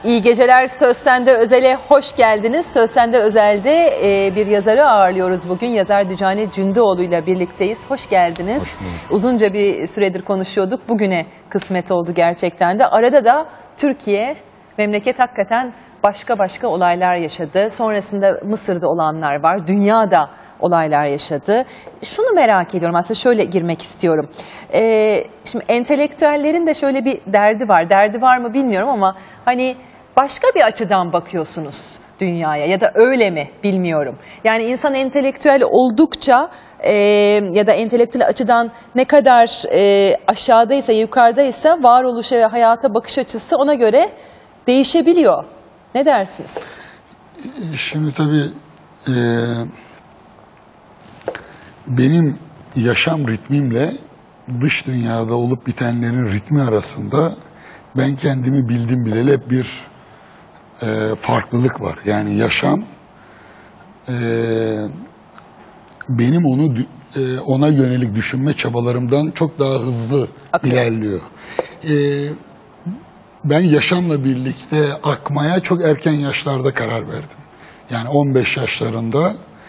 İyi geceler. Söz Sende Özel'e hoş geldiniz. Söz Sende Özel'de bir yazarı ağırlıyoruz bugün. Yazar Dücane Cündoğlu ile birlikteyiz. Hoş geldiniz. Hoş bulduk. Uzunca bir süredir konuşuyorduk. Bugüne kısmet oldu gerçekten de. Arada da Türkiye, memleket hakikaten başka olaylar yaşadı. Sonrasında Mısır'da olanlar var. Dünyada olaylar yaşadı. Şunu merak ediyorum, aslında şöyle girmek istiyorum. Şimdi entelektüellerin de şöyle bir derdi var. Derdi var mı bilmiyorum ama hani başka bir açıdan bakıyorsunuz dünyaya, ya da öyle mi bilmiyorum. Yani insan entelektüel oldukça ya da entelektüel açıdan ne kadar aşağıdaysa, yukarıdaysa varoluşa ve hayata bakış açısı ona göre değişebiliyor. Ne dersiniz? Şimdi tabii benim yaşam ritmimle dış dünyada olup bitenlerin ritmi arasında ben kendimi bildim bileli hep bir farklılık var. Yani yaşam benim ona yönelik düşünme çabalarımdan çok daha hızlı ilerliyor. Ben yaşamla birlikte akmaya çok erken yaşlarda karar verdim. Yani 15 yaşlarında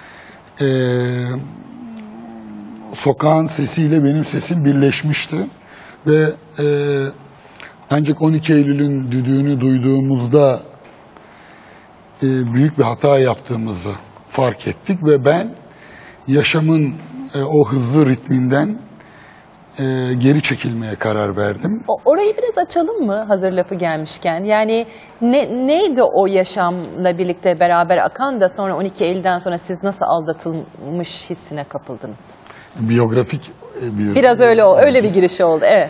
sokağın sesiyle benim sesim birleşmişti. Ve ancak 12 Eylül'ün düdüğünü duyduğumuzda büyük bir hata yaptığımızı fark ettik. Ve ben yaşamın o hızlı ritminden geri çekilmeye karar verdim. Orayı biraz açalım mı hazır lafı gelmişken? Yani neydi o yaşamla birlikte beraber akan da sonra 12 Eylül'den sonra siz nasıl aldatılmış hissine kapıldınız? Biyografik bir... Biraz öyle bir giriş oldu, evet.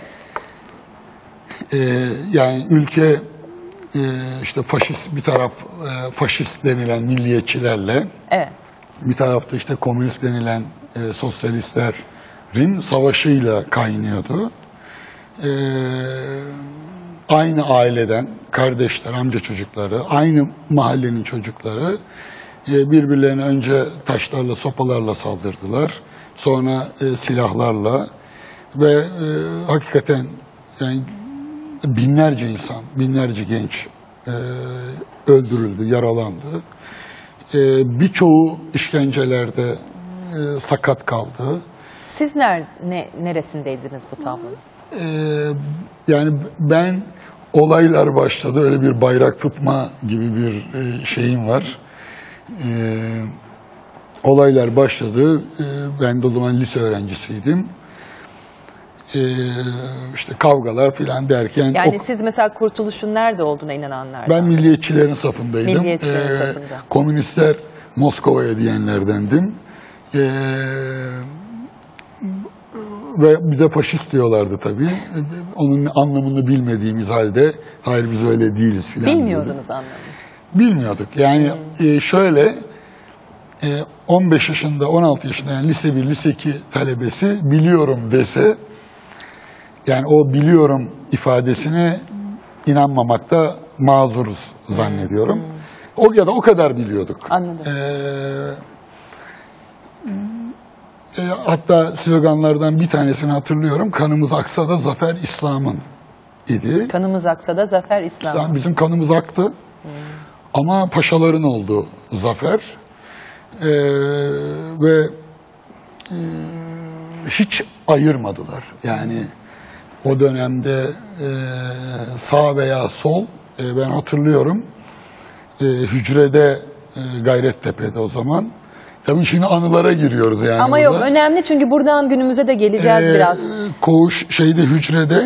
Yani ülke işte faşist, bir taraf faşist denilen milliyetçilerle, evet, bir tarafta işte komünist denilen sosyalistlerin savaşıyla kaynıyordu. Aynı aileden kardeşler, amca çocukları, aynı mahallenin çocukları birbirlerine önce taşlarla, sopalarla saldırdılar. Sonra silahlarla ve hakikaten yani binlerce insan, binlerce genç öldürüldü, yaralandı. Birçoğu işkencelerde sakat kaldı. Siz neresindeydiniz bu tablonun? Yani ben olaylar başladı, öyle bir bayrak tutma gibi bir şeyim var. Olaylar başladı, ben de o zaman lise öğrencisiydim. İşte kavgalar filan derken... Yani siz mesela kurtuluşun nerede olduğuna inananlardan? Ben milliyetçilerin safındaydım. Milliyetçilerin safında. Komünistler Moskova'ya diyenlerdendim. Ve bize faşist diyorlardı tabii. Onun anlamını bilmediğimiz halde, hayır biz öyle değiliz filan. Bilmiyordunuz anlamını. Bilmiyorduk. Yani şöyle, 15 yaşında, 16 yaşında yani lise 1, lise 2 talebesi biliyorum dese, yani o biliyorum ifadesine inanmamakta mazuruz zannediyorum. O ya da o kadar biliyorduk. Anladım. Hatta sloganlardan bir tanesini hatırlıyorum. Kanımız aksa da zafer İslam'ın idi. Kanımız aksa da zafer İslam'ın. Bizim kanımız aktı. Ama paşaların oldu zafer. Ve hiç ayırmadılar. Yani o dönemde sağ veya sol, ben hatırlıyorum, hücrede Gayrettepe'de o zaman. Tabii şimdi anılara giriyoruz yani. Ama yok, önemli çünkü buradan günümüze de geleceğiz biraz. Koğuş hücrede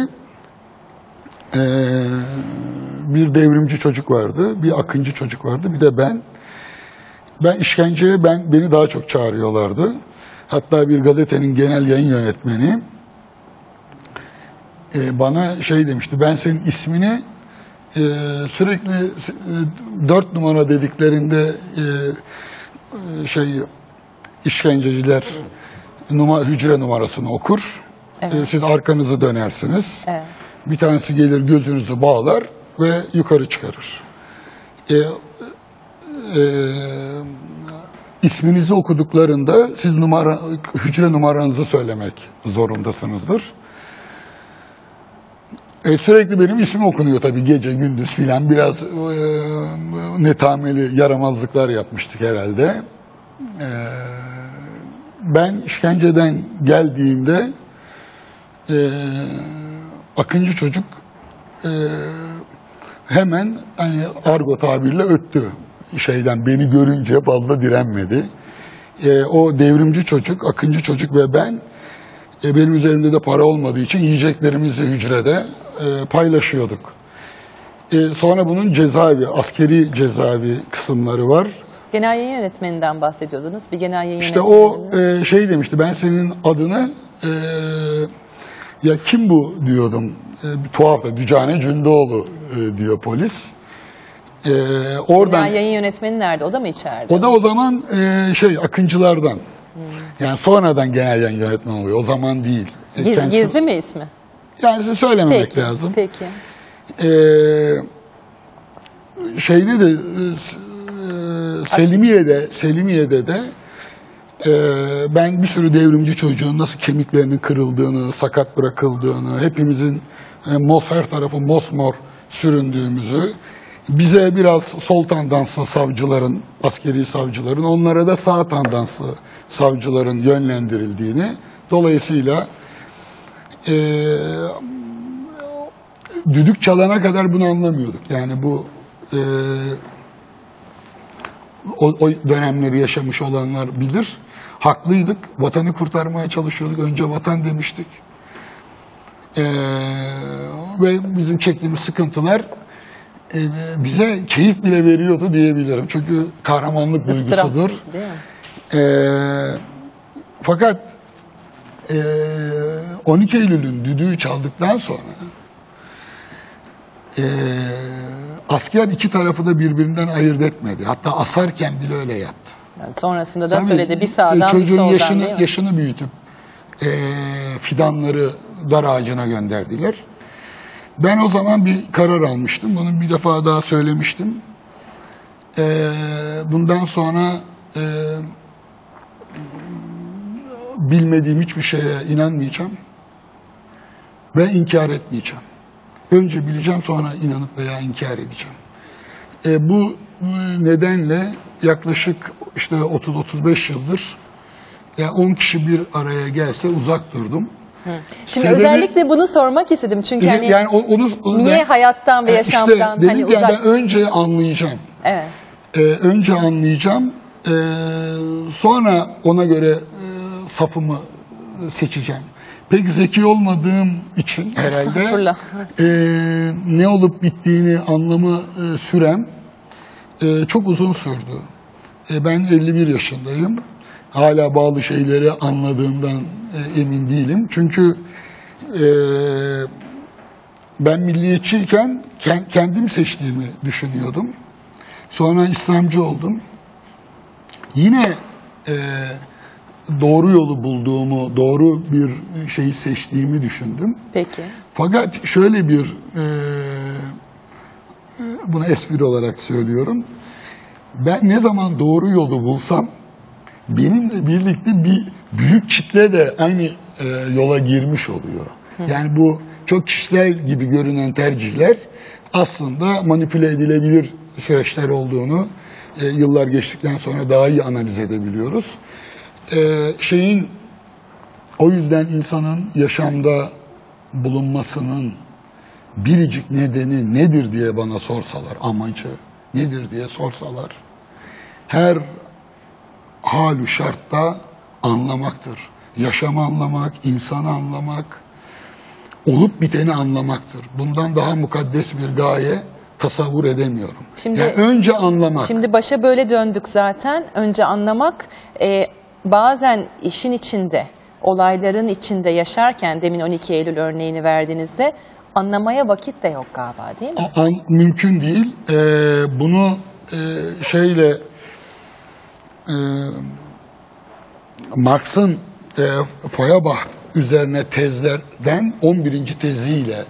bir devrimci çocuk vardı, bir akıncı çocuk vardı, bir de ben. Ben işkenceye beni daha çok çağırıyorlardı. Hatta bir gazetenin genel yayın yönetmeni bana şey demişti, ben senin ismini sürekli 4 numara dediklerinde işkenceciler hücre numarasını okur. Evet. Siz arkanızı dönersiniz. Evet. Bir tanesi gelir gözünüzü bağlar ve yukarı çıkarır. İsminizi okuduklarında siz hücre numaranızı söylemek zorundasınızdır. Sürekli benim ismim okunuyor tabii, gece gündüz filan, biraz netameli yaramazlıklar yapmıştık herhalde. Ben işkenceden geldiğimde Akıncı çocuk hemen hani argo tabirle öttü şeyden, beni görünce fazla direnmedi. O devrimci çocuk, Akıncı çocuk ve ben, benim üzerimde de para olmadığı için yiyeceklerimizi hücrede paylaşıyorduk. Sonra bunun cezaevi, askeri cezaevi kısımları var. Genel yayın yönetmeninden bahsediyordunuz. Bir genel yayın İşte yönetmeni. o şey demişti, ben senin adını ya kim bu diyordum. Bir tuhaf da Dücane Cündoğlu diyor polis. Oradan Genel yayın yönetmeni nerede? O da mı içeride? o da o zaman Akıncılardan. Yani sonradan genel yayın yönetmeni oluyor. O zaman değil. Gizli mi ismi? Yani size söylememek Peki. lazım. Peki. Şeyde de Selimiye'de de ben bir sürü devrimci çocuğun nasıl kemiklerinin kırıldığını, sakat bırakıldığını, hepimizin her tarafı mosmor süründüğümüzü, bize biraz sol tandanslı savcıların, askeri savcıların, onlara da sağ tandanslı savcıların yönlendirildiğini, dolayısıyla düdük çalana kadar bunu anlamıyorduk. Yani bu o dönemleri yaşamış olanlar bilir. Haklıydık. Vatanı kurtarmaya çalışıyorduk. Önce vatan demiştik. Ve bizim çektiğimiz sıkıntılar bize keyif bile veriyordu diyebilirim. Çünkü kahramanlık duygusudur. Değil mi? Fakat 12 Eylül'ün düdüğü çaldıktan sonra asker iki tarafı da birbirinden ayırt etmedi. Hatta asarken bile öyle yaptı. Yani sonrasında da Tabii, söyledi, bir sağdan bir çocuğun soldan, değil mi? yaşını büyütüp fidanları dar ağacına gönderdiler. Ben o zaman bir karar almıştım. Bunu bir defa daha söylemiştim. Bundan sonra bilmediğim hiçbir şeye inanmayacağım ve inkar etmeyeceğim. Önce bileceğim, sonra inanıp veya inkar edeceğim. Bu nedenle yaklaşık işte 30-35 yıldır 10 kişi bir araya gelse uzak durdum. Şimdi Sebebi- özellikle bunu sormak istedim. Çünkü hani Yani niye hayattan ve yaşamdan işte dedim hani ya, uzak... ben önce anlayacağım. Evet. Önce anlayacağım. Sonra ona göre safımı seçeceğim. Pek zeki olmadığım için herhalde Estağfurullah. ne olup bittiğini anlama sürem çok uzun sürdü. Ben 51 yaşındayım. Hala bazı şeyleri anladığımdan emin değilim. Çünkü ben milliyetçiyken kendim seçtiğimi düşünüyordum. Sonra İslamcı oldum. Yine doğru yolu bulduğumu, doğru bir şeyi seçtiğimi düşündüm. Peki. Fakat şöyle bir, bunu espri olarak söylüyorum. Ben ne zaman doğru yolu bulsam, benimle birlikte bir büyük kitle de aynı yola girmiş oluyor. Yani bu çok kişisel gibi görünen tercihler aslında manipüle edilebilir süreçler olduğunu yıllar geçtikten sonra daha iyi analiz edebiliyoruz. O yüzden insanın yaşamda bulunmasının biricik nedeni nedir diye bana sorsalar, amacı nedir diye sorsalar, her halü şartta anlamaktır. Yaşamı anlamak, insanı anlamak, olup biteni anlamaktır. Bundan daha mukaddes bir gaye tasavvur edemiyorum. Şimdi, yani önce anlamak. Şimdi başa böyle döndük zaten. Önce anlamak, bazen işin içinde, olayların içinde yaşarken, demin 12 Eylül örneğini verdiğinizde, anlamaya vakit de yok galiba, değil mi? Mümkün değil. Bunu Marx'ın Feuerbach üzerine tezlerden 11. teziyle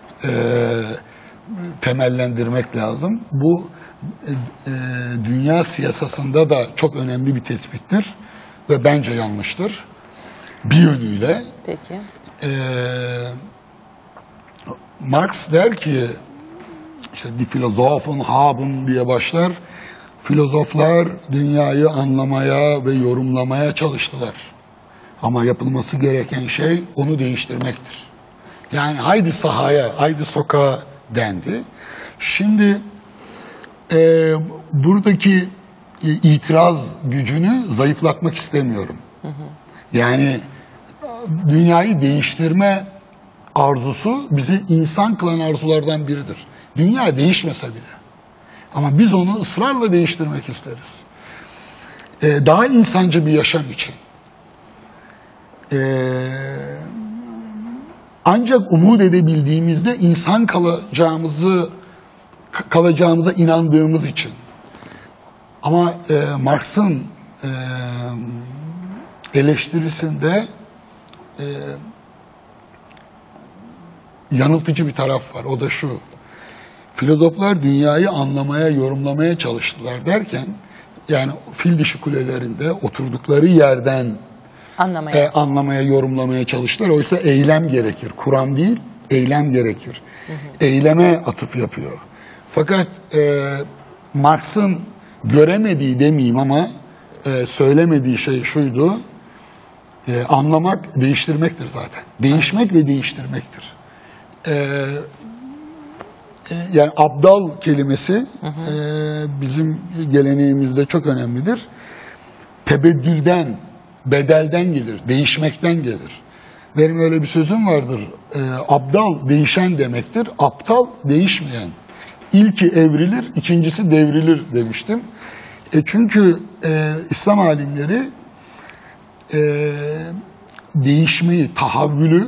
temellendirmek lazım. Bu dünya siyasasında da çok önemli bir tespittir ve bence yanlıştır. Bir yönüyle. Peki. Marx der ki, işte Die Philosophen haben diye başlar. Filozoflar dünyayı anlamaya ve yorumlamaya çalıştılar. Ama yapılması gereken şey onu değiştirmektir. Yani haydi sahaya, haydi sokağa dendi. Şimdi buradaki itiraz gücünü zayıflatmak istemiyorum. Yani dünyayı değiştirme arzusu bizi insan kılan arzulardan biridir. Dünya değişmese bile. Ama biz onu ısrarla değiştirmek isteriz. Daha insancı bir yaşam için. Ancak umut edebildiğimizde insan kalacağımıza inandığımız için. Ama Marx'ın eleştirisinde yanıltıcı bir taraf var. O da şu: filozoflar dünyayı anlamaya, yorumlamaya çalıştılar derken, yani fil dişi kulelerinde oturdukları yerden anlamaya, yorumlamaya çalıştılar. Oysa eylem gerekir. Kuram değil, eylem gerekir. Eyleme atıf yapıyor. Fakat Marx'ın göremediği demeyeyim ama söylemediği şey şuydu: anlamak değiştirmektir zaten. Değişmek ve değiştirmektir. Yani abdal kelimesi bizim geleneğimizde çok önemlidir. Tebeddülden, bedelden gelir, değişmekten gelir. Benim öyle bir sözüm vardır. Abdal değişen demektir, aptal değişmeyen. İlki evrilir, ikincisi devrilir demiştim. Çünkü İslam alimleri değişmeyi, tahavvülü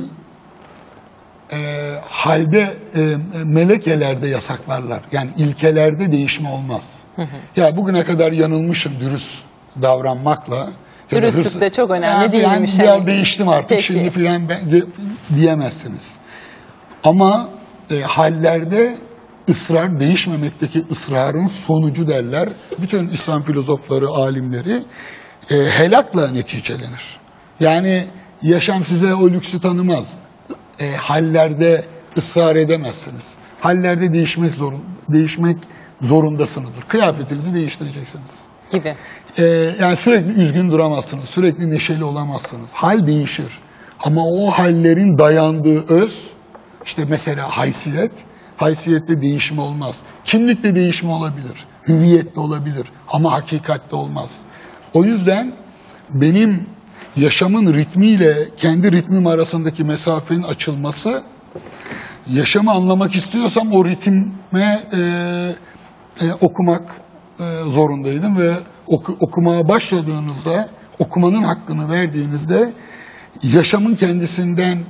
halde, melekelerde yasaklarlar. Yani ilkelerde değişme olmaz. Ya bugüne kadar yanılmışım dürüst davranmakla. Dürüstlük de çok önemli değilmiş. Yani biraz değiştim artık. Peki. Şimdi filan diyemezsiniz. Ama hallerde ısrar, değişmemekteki ısrarın sonucu derler. Bütün İslam filozofları, alimleri helakla neticelenir. Yani yaşam size o lüksü tanımaz. Hallerde ısrar edemezsiniz. Hallerde değişmek zorundasınızdır. Kıyafetinizi değiştireceksiniz. Gibi. Yani sürekli üzgün duramazsınız. Sürekli neşeli olamazsınız. Hal değişir. Ama o hallerin dayandığı öz, işte mesela haysiyet, haysiyette değişim olmaz. Kimlikte değişme olabilir. Hüviyette olabilir. Ama hakikatte olmaz. O yüzden benim yaşamın ritmiyle kendi ritmim arasındaki mesafenin açılması, yaşamı anlamak istiyorsam o ritme okumak zorundaydım ve okumaya başladığınızda, okumanın hakkını verdiğinizde yaşamın kendisinden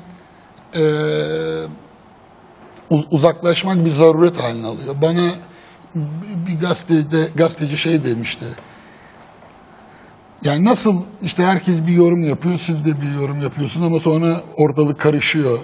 uzaklaşmak bir zaruret haline alıyor. Bana bir gazeteci şey demişti. Yani nasıl işte herkes bir yorum yapıyor, siz de bir yorum yapıyorsunuz ama sonra ortalık karışıyor.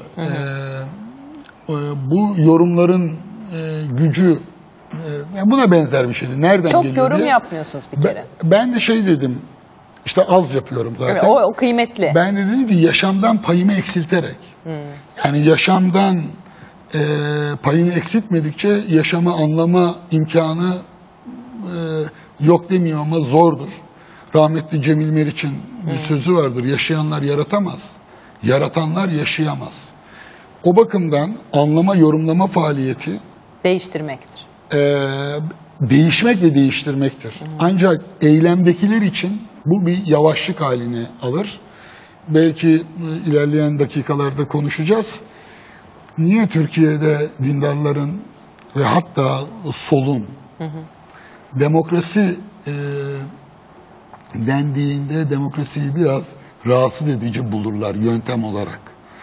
Bu yorumların gücü buna benzer bir şeydi. Nereden çok geliyor yorum diye. yapmıyorsunuz bir kere. Ben de şey dedim, işte az yapıyorum zaten. Evet, o kıymetli. Ben de dedim ki yaşamdan payımı eksilterek. Yani yaşamdan payını eksiltmedikçe yaşamı anlama imkanı yok demeyeyim ama zordur. Rahmetli Cemil Meriç'in bir sözü vardır. Yaşayanlar yaratamaz, yaratanlar yaşayamaz. O bakımdan anlama, yorumlama faaliyeti Değiştirmektir. Değişmek ve değiştirmektir. Ancak eylemdekiler için bu bir yavaşlık halini alır. Belki ilerleyen dakikalarda konuşacağız. Niye Türkiye'de dindarların ve hatta solun demokrasi dendiğinde demokrasiyi biraz rahatsız edici bulurlar yöntem olarak.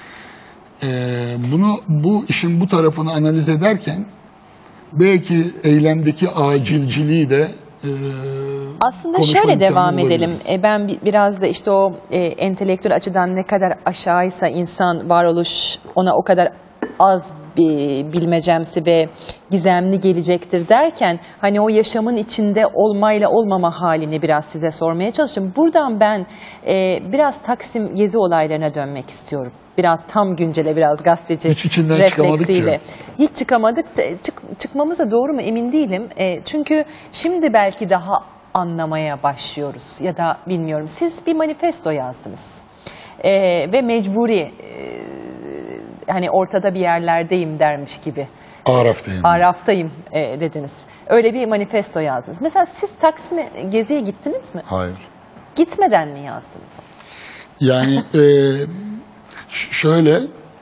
Bu işin bu tarafını analiz ederken belki eylemdeki acilciliği de aslında şöyle devam edelim. Ben biraz da işte o entelektüel açıdan ne kadar aşağıysa insan varoluş ona o kadar az bilmecemsi ve gizemli gelecektir derken hani o yaşamın içinde olmayla olmama halini biraz size sormaya çalıştım. Buradan ben biraz Taksim gezi olaylarına dönmek istiyorum. Biraz tam güncele, biraz gazeteci Hiç içinden çıkamadık refleksiyle. ki. Hiç çıkamadık. Çıkmamız da doğru mu emin değilim. Çünkü şimdi belki daha anlamaya başlıyoruz ya da bilmiyorum. Siz bir manifesto yazdınız ve mecburi hani ortada bir yerlerdeyim dermiş gibi. Araftayım. Araftayım dediniz. Öyle bir manifesto yazdınız. Mesela siz Taksim'e geziye gittiniz mi? Hayır. Gitmeden mi yazdınız onu? Yani şöyle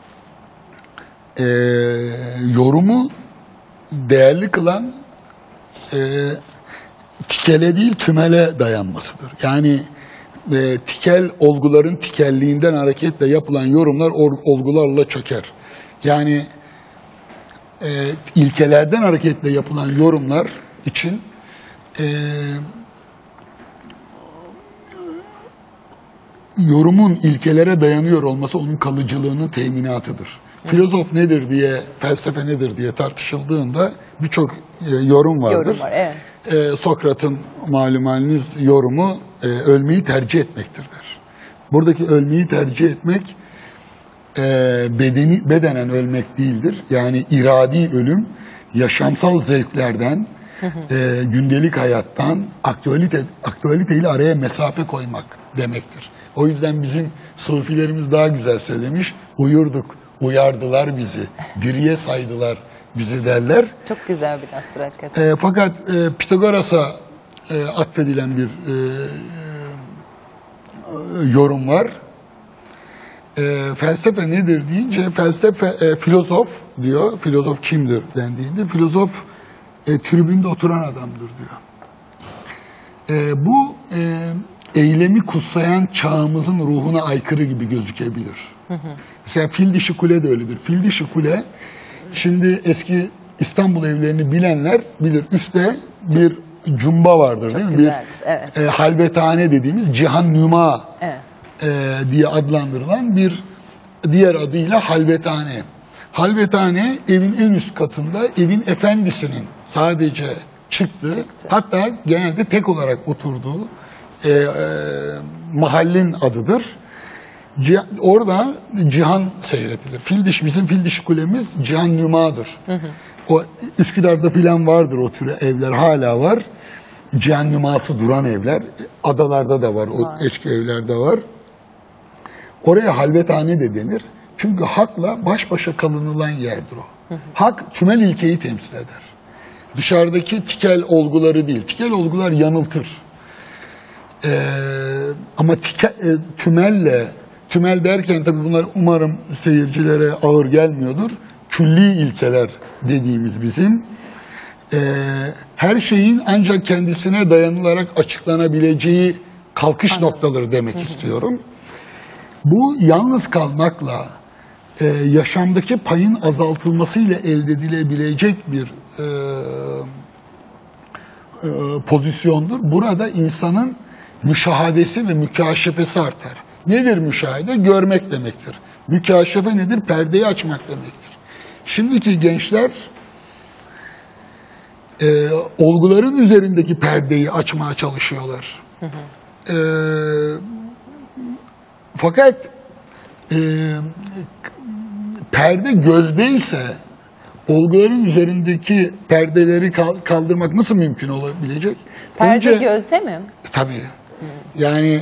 yorumu değerli kılan tikele değil tümele dayanmasıdır. Yani tikel olguların tikelliğinden hareketle yapılan yorumlar olgularla çöker. Yani ilkelerden hareketle yapılan yorumlar için yorumun ilkelere dayanıyor olması onun kalıcılığının teminatıdır. Filozof nedir diye, felsefe nedir diye tartışıldığında birçok yorum vardır. Yorum var, evet. Sokrat'ın malum haliniz yorumu ölmeyi tercih etmektir der. Buradaki ölmeyi tercih etmek bedenen ölmek değildir. Yani iradi ölüm yaşamsal zevklerden, gündelik hayattan, aktualiteyle araya mesafe koymak demektir. O yüzden bizim sufilerimiz daha güzel söylemiş, uyurduk, uyardılar bizi, diriye saydılar bizi derler. Çok güzel bir laftır hakikaten. Fakat Pitagoras'a atfedilen bir yorum var. Felsefe nedir deyince felsefe filozof diyor. Filozof kimdir dendiğinde filozof tribünde oturan adamdır diyor. Bu eylemi kutsayan çağımızın ruhuna aykırı gibi gözükebilir. Mesela Fil Dişi Kule de öyledir. Fil Dişi Kule, şimdi eski İstanbul evlerini bilenler bilir. Üstte bir cumba vardır. Çok değil mi? güzeldir, Bir evet. halvethane dediğimiz Cihan-nüma Evet. diye adlandırılan bir diğer adıyla halvethane. Halvethane evin en üst katında evin efendisinin sadece çıktığı, hatta genelde tek olarak oturduğu mahallin adıdır. Orada cihan seyredilir. Bizim Fil Dişi Kulemiz Cihan-nüma'dır. O Üsküdar'da filan vardır o tür evler, hala var. Cihan-nüması duran evler. Adalarda da var, o eski evlerde var. Oraya halvethane de denir. Çünkü hakla baş başa kalınılan yerdir o. Hak tümel ilkeyi temsil eder. Dışarıdaki tikel olguları değil. Tikel olgular yanıltır. Ama tümel derken tabii bunlar umarım seyircilere ağır gelmiyordur. Külli ilkeler dediğimiz bizim her şeyin ancak kendisine dayanılarak açıklanabileceği kalkış noktaları demek istiyorum. Bu yalnız kalmakla yaşamdaki payın azaltılmasıyla elde edilebilecek bir pozisyondur. Burada insanın müşahadesi ve mükaşefesi artar. Nedir müşahede? Görmek demektir. Mükaşefe nedir? Perdeyi açmak demektir. Şimdiki gençler olguların üzerindeki perdeyi açmaya çalışıyorlar. Fakat perde gözdeyse olguların üzerindeki perdeleri kaldırmak nasıl mümkün olabilecek? Perde gözde mi? Tabii. Yani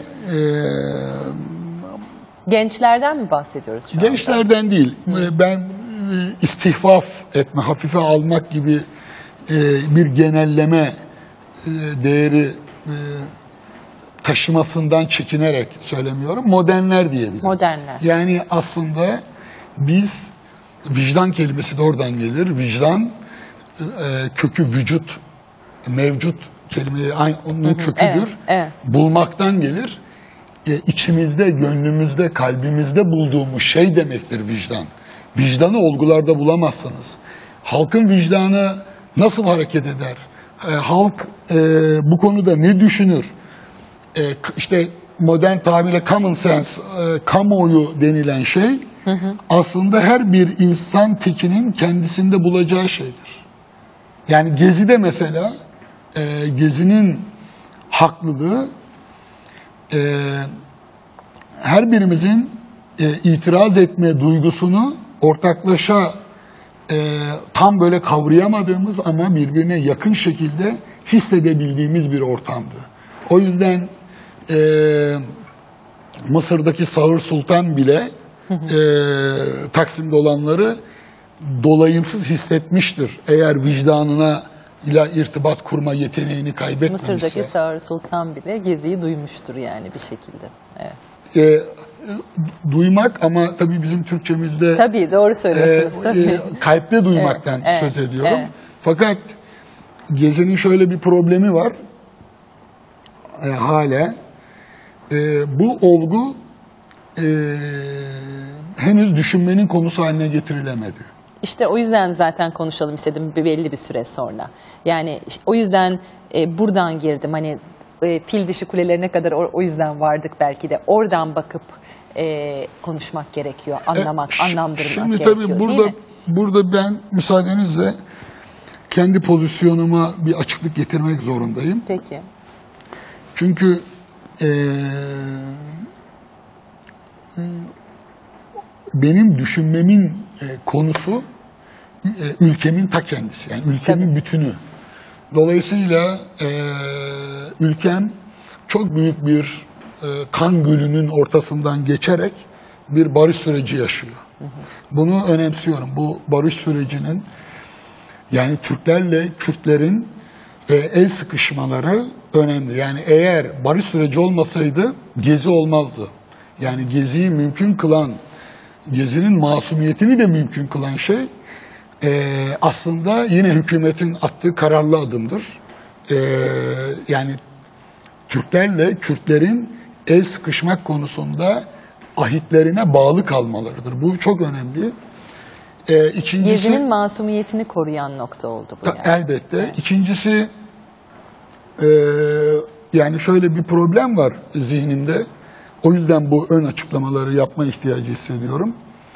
gençlerden mi bahsediyoruz şu anda? Gençlerden değil. Ben istihfaf etme, hafife almak gibi bir genelleme değeri taşımasından çekinerek söylemiyorum. Modernler diyebilirim. Modernler. Yani aslında biz, vicdan kelimesi de oradan gelir. Vicdan kökü vücut, mevcut kelimeyi onun köküdür. Evet, evet. Bulmaktan gelir. İçimizde, gönlümüzde, kalbimizde bulduğumuz şey demektir vicdan. Vicdanı olgularda bulamazsınız. Halkın vicdanı nasıl hareket eder? Halk bu konuda ne düşünür? İşte modern tabirle common sense, kamuoyu denilen şey aslında her bir insan tekinin kendisinde bulacağı şeydir. Yani Gezi'de mesela Gezi'nin haklılığı her birimizin itiraz etme duygusunu ortaklaşa tam böyle kavrayamadığımız ama birbirine yakın şekilde hissedebildiğimiz bir ortamdı. O yüzden Mısır'daki Sağır Sultan bile Taksim'de olanları dolayımsız hissetmiştir. Eğer vicdanına ile irtibat kurma yeteneğini kaybetmemişse. Mısır'daki Sağır Sultan bile Gezi'yi duymuştur yani bir şekilde. Evet. Duymak ama tabii bizim Türkçemizde Tabii doğru söylüyorsunuz. Tabii. Kalpte duymaktan söz ediyorum. Evet. Fakat Gezi'nin şöyle bir problemi var. Hala bu olgu henüz düşünmenin konusu haline getirilemedi. İşte o yüzden zaten konuşalım istedim belli bir süre sonra. Yani o yüzden buradan girdim. Hani fil dişi kulelerine kadar o yüzden vardık belki de. Oradan bakıp konuşmak gerekiyor, anlamak, anlamlandırmak şimdi gerekiyor. Şimdi değil tabii mi? burada ben müsaadenizle kendi pozisyonuma bir açıklık getirmek zorundayım. Peki. Çünkü benim düşünmemin konusu ülkemin ta kendisi. Yani ülkemin bütünü. Dolayısıyla ülkem çok büyük bir kan gölünün ortasından geçerek bir barış süreci yaşıyor. Bunu önemsiyorum. Bu barış sürecinin yani Türklerle Kürtlerin el sıkışmaları önemli. Yani eğer barış süreci olmasaydı Gezi olmazdı. Yani Gezi'yi mümkün kılan, Gezi'nin masumiyetini de mümkün kılan şey aslında yine hükümetin attığı kararlı adımdır. Yani Türklerle Kürtlerin el sıkışmak konusunda ahitlerine bağlı kalmalarıdır. Bu çok önemli. İkincisi, Gezi'nin masumiyetini koruyan nokta oldu bu yani. Elbette. Evet. İkincisi yani şöyle bir problem var zihnimde. O yüzden bu ön açıklamaları yapma ihtiyacı hissediyorum.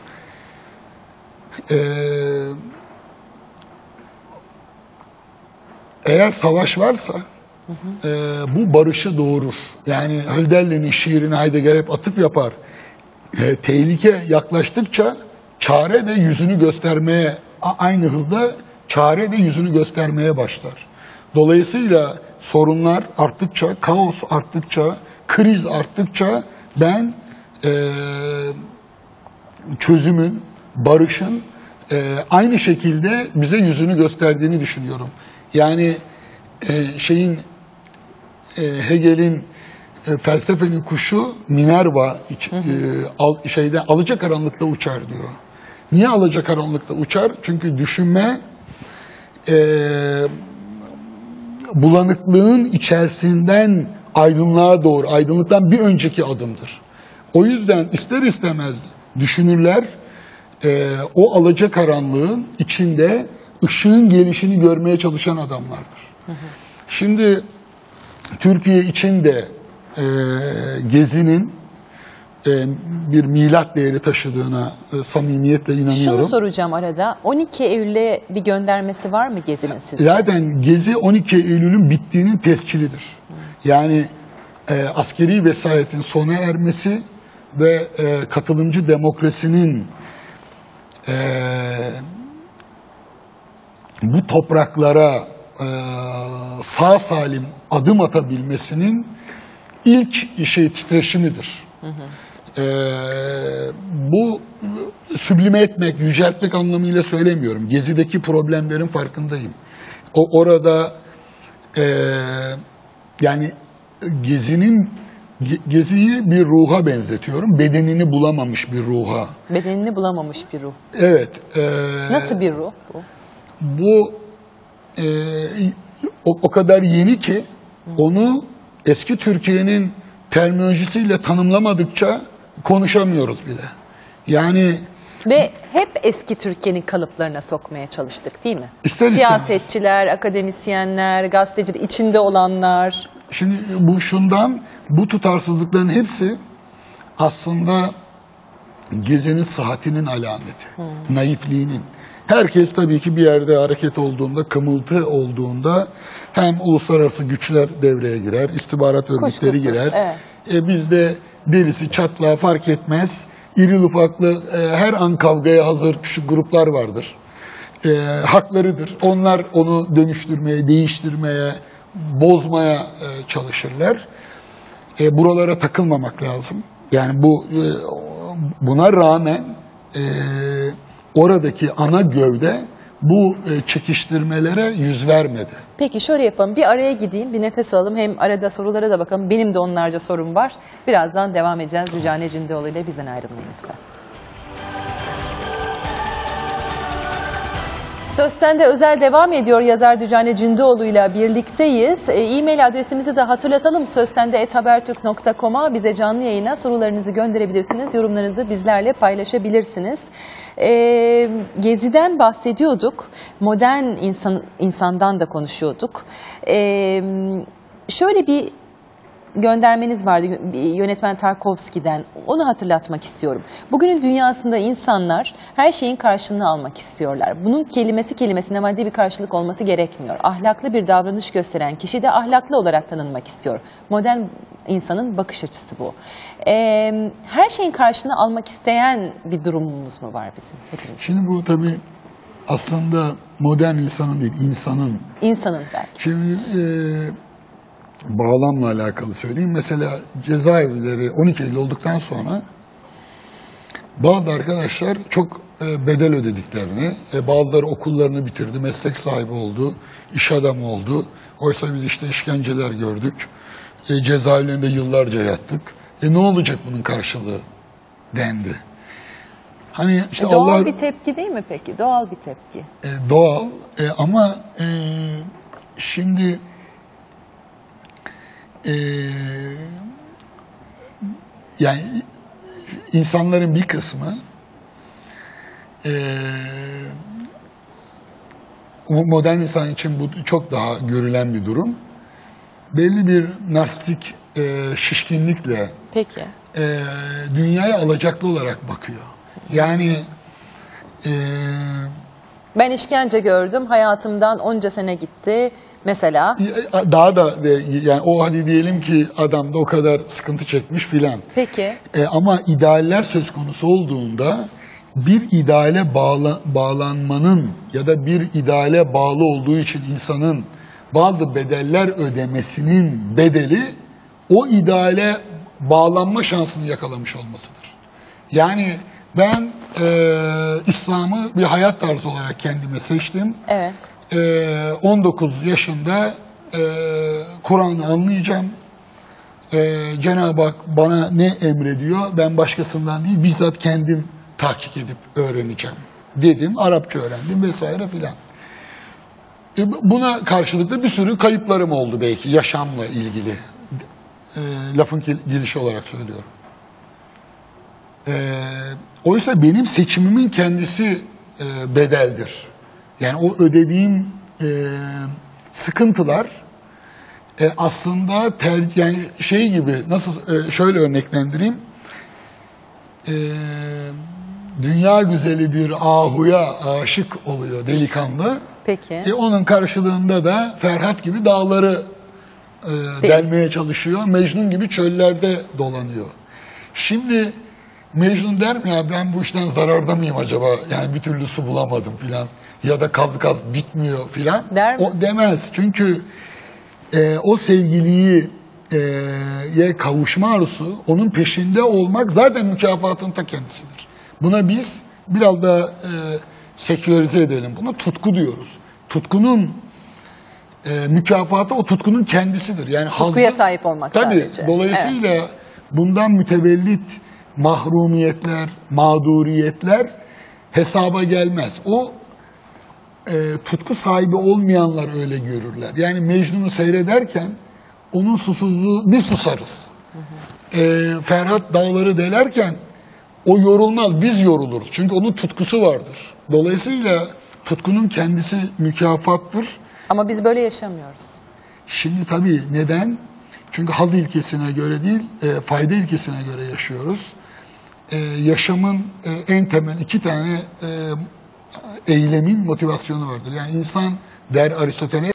Eğer savaş varsa bu barışı doğurur. Yani Hölderlin'in şiirine Heidegger hep atıf yapar. Tehlike yaklaştıkça çare de yüzünü göstermeye, aynı hızda çare de yüzünü göstermeye başlar. Dolayısıyla sorunlar arttıkça, kaos arttıkça, kriz arttıkça ben çözümün, barışın aynı şekilde bize yüzünü gösterdiğini düşünüyorum. Yani Hegel'in felsefenin kuşu Minerva alacakaranlıkta uçar diyor. Niye alacakaranlıkta uçar? Çünkü düşünme bulanıklığın içerisinden aydınlığa doğru, aydınlıktan bir önceki adımdır. O yüzden ister istemez düşünürler o alacakaranlığın içinde ışığın gelişini görmeye çalışan adamlardır. Şimdi Türkiye için de Gezi'nin bir milat değeri taşıdığına samimiyetle inanıyorum. Şunu soracağım arada. 12 Eylül'e bir göndermesi var mı Gezi'nin sizce? Zaten Gezi 12 Eylül'ün bittiğinin tescilidir. Yani askeri vesayetin sona ermesi ve katılımcı demokrasinin bu topraklara sağ salim adım atabilmesinin ilk titreşimidir. Bu süblime etmek, yüceltmek anlamıyla söylemiyorum. Gezi'deki problemlerin farkındayım. Orada yani Gezi'yi bir ruha benzetiyorum. Bedenini bulamamış bir ruha. Bedenini bulamamış bir ruh. Evet. Nasıl bir ruh bu? Bu o kadar yeni ki onu eski Türkiye'nin terminolojisiyle tanımlamadıkça konuşamıyoruz bile. Yani ve hep eski Türkiye'nin kalıplarına sokmaya çalıştık değil mi? İster siyasetçiler, akademisyenler, gazeteciler, içinde olanlar. Şimdi bu tutarsızlıkların hepsi aslında gecenin sıhhatinin alameti, naifliğinin. Herkes tabii ki bir yerde hareket olduğunda, kımıltı olduğunda hem uluslararası güçler devreye girer, istihbarat örgütleri Kuşkusuz, girer. evet. Bizde delisi, çatlağı fark etmez. İrili ufaklı her an kavgaya hazır küçük gruplar vardır. Haklarıdır. Onlar onu dönüştürmeye, değiştirmeye, bozmaya çalışırlar. Buralara takılmamak lazım. Yani buna rağmen oradaki ana gövde bu çekiştirmelere yüz vermedi. Peki şöyle yapalım. Bir araya gideyim, bir nefes alalım. Hem arada sorulara da bakalım. Benim de onlarca sorum var. Birazdan devam edeceğiz. Dücane Cündoğlu ile bizden ayrılmayın lütfen. Söz Sende özel devam ediyor. Yazar Dücane Cündoğlu ile birlikteyiz. E-mail adresimizi de hatırlatalım. sözsende@habertürk.com'a bize canlı yayına sorularınızı gönderebilirsiniz. Yorumlarınızı bizlerle paylaşabilirsiniz. Gezi'den bahsediyorduk. Modern insandan da konuşuyorduk. Şöyle bir göndermeniz vardı yönetmen Tarkovski'den. Onu hatırlatmak istiyorum. Bugünün dünyasında insanlar her şeyin karşılığını almak istiyorlar. Bunun kelimesine maddi bir karşılık olması gerekmiyor. Ahlaklı bir davranış gösteren kişi de ahlaklı olarak tanınmak istiyor. Modern insanın bakış açısı bu. Her şeyin karşılığını almak isteyen bir durumumuz mu var bizim hepimiz? Şimdi bu tabii aslında modern insanın değil, insanın. İnsanın belki. Şimdi bağlamla alakalı söyleyeyim. Mesela cezaevleri 12 Eylül olduktan sonra bazı arkadaşlar çok bedel ödediklerini, bazıları okullarını bitirdi, meslek sahibi oldu, iş adamı oldu. Oysa biz işte işkenceler gördük, cezaevlerinde yıllarca yattık. Ne olacak bunun karşılığı dendi. Hani işte doğal bir tepki değil mi peki? Doğal bir tepki. Doğal ama şimdi yani insanların bir kısmı modern insan için bu çok daha görülen bir durum. Belli bir narsistik şişkinlikle Peki. Dünyaya alacaklı olarak bakıyor. Yani ben işkence gördüm, hayatımdan onca sene gitti mesela. Daha da yani o hadi diyelim ki adam da o kadar sıkıntı çekmiş filan. Peki. Ama idealler söz konusu olduğunda bir ideale bağlanmanın ya da bir ideale bağlı olduğu için insanın bazı bedeller ödemesinin bedeli o ideale bağlanma şansını yakalamış olmasıdır. Yani ben İslam'ı bir hayat tarzı olarak kendime seçtim. Evet. 19 yaşında Kur'an'ı anlayacağım. Cenab-ı Hak bana ne emrediyor? Ben başkasından değil, bizzat kendim tahkik edip öğreneceğim dedim. Arapça öğrendim vesaire filan. Buna karşılıklı bir sürü kayıplarım oldu belki yaşamla ilgili. Lafın gelişi olarak söylüyorum. Oysa benim seçimimin kendisi bedeldir. Yani o ödediğim sıkıntılar aslında yani şey gibi nasıl şöyle örneklendireyim. Dünya güzeli bir ahuya aşık oluyor delikanlı. Peki. Onun karşılığında da Ferhat gibi dağları delmeye çalışıyor. Mecnun gibi çöllerde dolanıyor. Şimdi Mecnun der mi ya ben bu işten zararda mıyım acaba? Yani bir türlü su bulamadım filan. Ya da kaz bitmiyor filan. Der mi? O demez. Çünkü o sevgiliye kavuşma arzusu, onun peşinde olmak zaten mükafatın ta kendisidir. Buna biz biraz da sekülerize edelim. Buna tutku diyoruz. Tutkunun mükafatı o tutkunun kendisidir. Yani tutkuya sahip olmak sadece. Tabii. Dolayısıyla bundan mütevellit mahrumiyetler, mağduriyetler hesaba gelmez. O tutku sahibi olmayanlar öyle görürler. Yani Mecnun'u seyrederken onun susuzluğu biz susarız. Ferhat dağları delerken o yorulmaz, biz yoruluruz. Çünkü onun tutkusu vardır. Dolayısıyla tutkunun kendisi mükafattır. Ama biz böyle yaşamıyoruz. Şimdi tabii neden? Çünkü haz ilkesine göre değil, fayda ilkesine göre yaşıyoruz. yaşamın en temel iki tane eylemin motivasyonu vardır. Yani insan der Aristoteles